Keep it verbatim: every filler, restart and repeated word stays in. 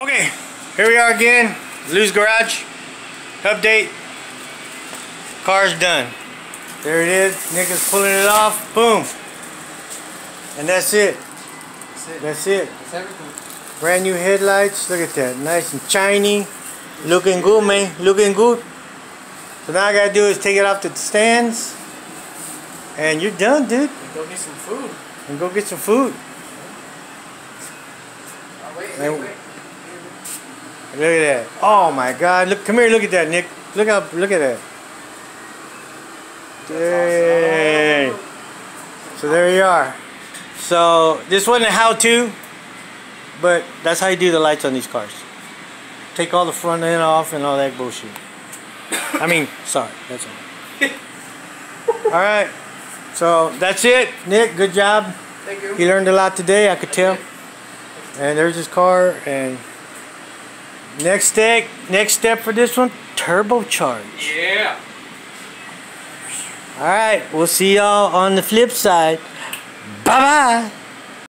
Okay, here we are again. Lou's Garage update. Car's done. There it is. Nick is pulling it off. Boom. And that's it. That's it. That's it. That's everything. Brand new headlights. Look at that. Nice and shiny. Looking good, man. Looking good. So now I gotta do is take it off to the stands. And you're done, dude. And go get some food. And go get some food. Oh, wait, And wait, wait. look at that. Oh my God. Look, come here, look at that, Nick. Look up, look at that. Yay. Awesome. So there you are. So this wasn't a how-to, but that's how you do the lights on these cars. Take all the front end off and all that bullshit. I mean, sorry, that's all. Alright. So that's it. Nick, good job. Thank you. He learned a lot today, I could tell. And there's his car. And next step, next step for this one, turbocharge. Yeah. Alright, we'll see y'all on the flip side. Bye bye.